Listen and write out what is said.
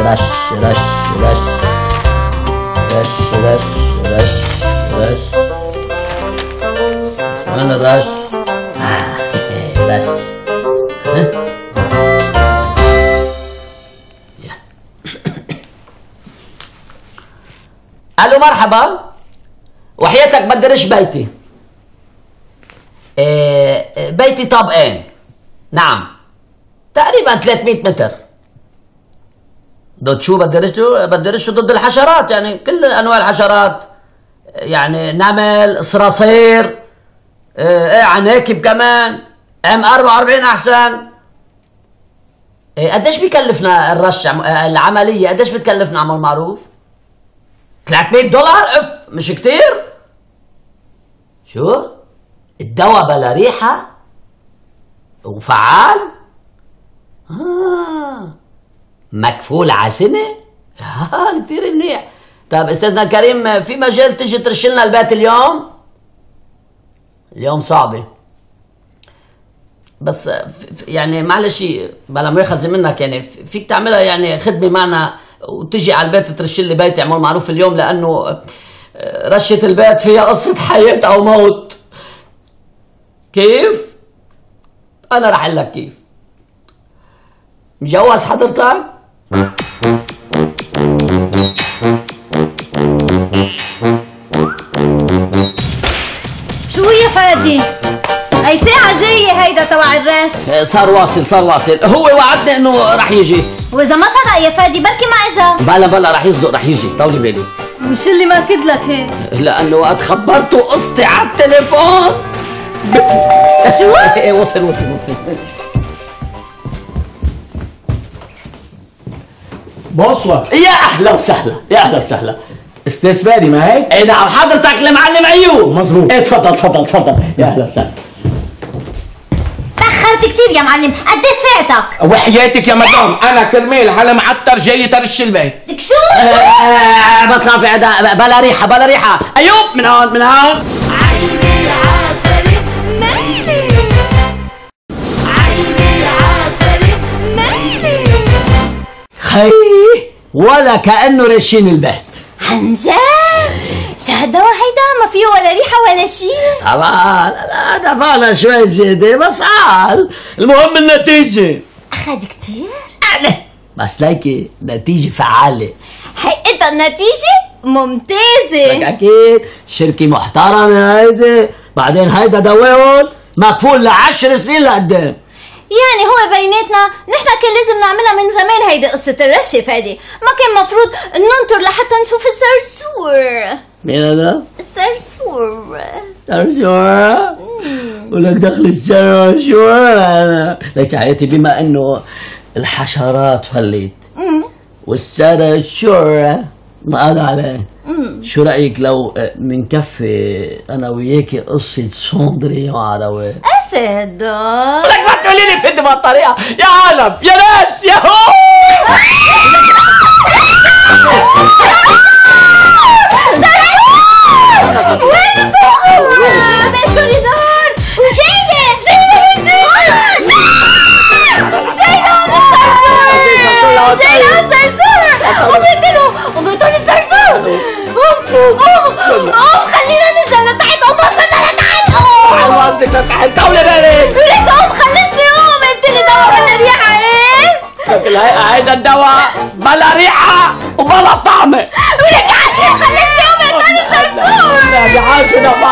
رش رش رش رش رش رش رش. وين الرش؟ رش. الو مرحبا، وحياتك بدي رش بيتي. بيتي طابقين. نعم تقريبا 300 متر. ضد شو بدي رشه؟ بدي رشه ضد الحشرات، يعني كل انواع الحشرات، يعني نمل، صراصير، عناكب كمان. ام 44 احسن. قديش بكلفنا الرش العمليه؟ قديش بتكلفنا عمل معروف؟ $300. مش كتير؟ شو؟ الدواء بلا ريحة وفعال؟ مكفول على سنة؟ كتير منيح. طيب استاذنا الكريم، في مجال تجي ترش لنا البيت اليوم؟ اليوم صعبة، بس يعني معلش بلا مؤاخذة منك، يعني فيك تعملها يعني خدمة معنا وتجي على البيت ترش لي بيتي اعمل معروف اليوم، لانه رشة البيت فيها قصة حياة او موت. كيف؟ انا رح اقول لك كيف. مجوز حضرتك؟ شو يا فادي؟ هي ساعة جاية هيدا تبع الرش. صار واصل، هو وعدني انه رح يجي. واذا ما صدق يا فادي بركي ما اجا. بلا رح يصدق، رح يجي، طولي بالي. وش اللي ماكد لك هيك؟ لانه وقت خبرته قصتي على التليفون. شو؟ وصل. بوصلة. يا اهلا وسهلا. استاذ فادي ما هيك؟ اي نعم، حضرتك المعلم ايوب. مظبوط. ايه تفضل. يا اهلا وسهلا. تأخرت كتير يا معلم، قديش ساعتك؟ وحياتك يا مدام انا كرمال على معتر جاي ترش البيت. لك شو؟ بطلع في عدا بلا ريحة. ايوب من هون. عيني عسل ميلي، عيني عسل ميلي. خي ولا كأنه رشين البيت. عن جد؟ شو هالدواء هيدا ما فيه ولا ريحة ولا شيء؟ طبعا لا دفعنا شوي زيادة بس عال. المهم النتيجة. أخذ كتير؟ بس ليكي نتيجة فعالة. حقيقة النتيجة ممتازة. أكيد شركة محترمة هيدي. بعدين هيدا دواء مكفول ل10 سنين لقدام. يعني هو بيناتنا نحن كان لازم نعملها من زمان هيدي قصة الرشة فادي، ما كان مفروض ننطر لحتى نشوف الصرصور. مين هذا؟ الصرصور. ولك دخل الصرصور. لك حياتي، بما انه الحشرات فليت والصرصور نقض عليه، شو رأيك لو منكفي انا وياكي قصة سوندريون على رواق؟ أفيد لك ما تقولي لي فد بهالطريقة يا عالم يا ناس يا هو. وين الصرصور؟ بالكوريدور. وجاية هون الصرصور. وبيقتلوا الصرصور. خلينا ننزل لتحت. وصلنا لتحت. عوضتك لتحت. طولي بالك. وليت خلصني. انت اللي دواء ولا ريحة ايه؟ هيدا الدواء بلا ريحة وبلا طعمة. ولك عادي خلصني. انت الصرصور. يا حاج